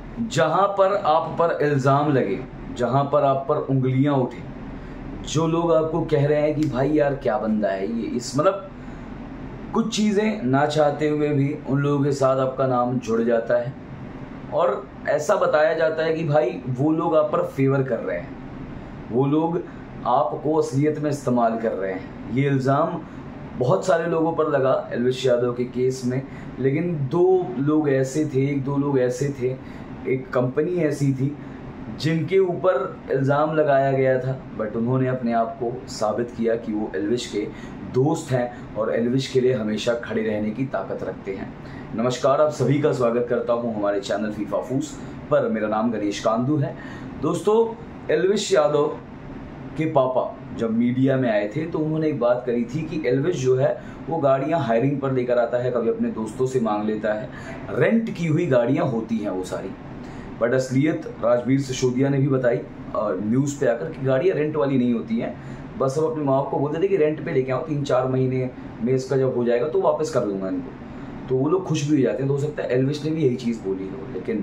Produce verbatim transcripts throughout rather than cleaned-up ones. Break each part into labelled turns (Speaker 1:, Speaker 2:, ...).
Speaker 1: जहां पर आप पर इल्ज़ाम लगे, जहां पर आप पर उंगलियां उठे, जो लोग आपको कह रहे हैं कि भाई यार क्या बंदा है ये, इस मतलब कुछ चीज़ें ना चाहते हुए भी उन लोगों के साथ आपका नाम जुड़ जाता है और ऐसा बताया जाता है कि भाई वो लोग आप पर फेवर कर रहे हैं, वो लोग आपको असलियत में इस्तेमाल कर रहे हैं। ये इल्ज़ाम बहुत सारे लोगों पर लगा एल्विश यादव के केस में, लेकिन दो लोग ऐसे थे, एक दो लोग ऐसे थे, एक कंपनी ऐसी थी जिनके ऊपर इल्ज़ाम लगाया गया था, बट उन्होंने अपने आप को साबित किया कि वो एल्विश के दोस्त हैं और एल्विश के लिए हमेशा खड़े रहने की ताकत रखते हैं। नमस्कार, आप सभी का स्वागत करता हूं हमारे चैनल फीफा फूस पर। मेरा नाम गणेश कांदू है। दोस्तों, एल्विश यादव के पापा जब मीडिया में आए थे तो उन्होंने एक बात करी थी कि एल्विश जो है वो गाड़ियां हायरिंग पर लेकर आता है, कभी अपने दोस्तों से मांग लेता है, रेंट की हुई गाड़ियां होती हैं वो सारी। बट असलियत राजवीर सिसोदिया ने भी बताई न्यूज़ पे आकर कि गाड़ियाँ रेंट वाली नहीं होती हैं। बस अब अपनी माँ को बोलते थे कि रेंट पे लेके आओ, तीन चार महीने में इसका जब हो जाएगा तो वापस कर दूंगा इनको, तो वो लोग खुश भी हो जाते हैं। तो हो सकता है एल्विश ने भी यही चीज़ बोली हो, लेकिन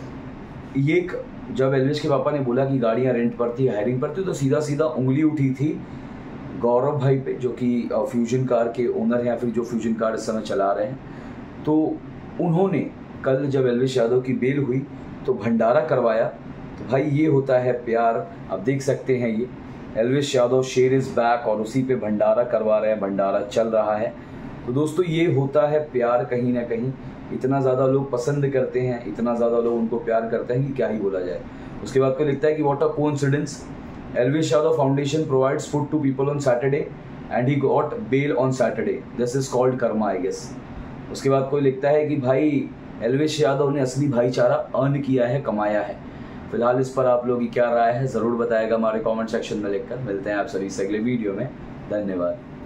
Speaker 1: ये जब एल्विश के पापा ने बोला कि गाड़ियाँ रेंट पर थी, हायरिंग पर थी, तो सीधा सीधा उंगली उठी थी गौरव भाई पे, जो कि फ्यूजन कार के ओनर हैं या फिर जो फ्यूजन कार इस समय चला रहे हैं। तो उन्होंने कल जब एल्विश यादव की बेल हुई तो भंडारा करवाया। तो भाई ये होता है प्यार। आप देख सकते हैं ये एल्विश यादव शेर इज़ बैक और उसी पे भंडारा करवा रहे हैं, भंडारा चल रहा है। तो दोस्तों, ये होता है प्यार। कहीं ना कहीं इतना ज़्यादा लोग पसंद करते हैं, इतना ज़्यादा लोग उनको प्यार करते हैं कि क्या ही बोला जाए। उसके बाद को लिखता है कि what a coincidence, Elvish Yadav Foundation provides food to people on Saturday and he got bail on Saturday, this is called karma I guess. उसके बाद कोई लिखता है कि भाई एल्विश यादव ने असली भाईचारा अर्न किया है, कमाया है। फिलहाल इस पर आप लोग की क्या राय है ज़रूर बताएगा हमारे कमेंट सेक्शन में लिखकर। मिलते हैं आप सभी से अगले वीडियो में। धन्यवाद।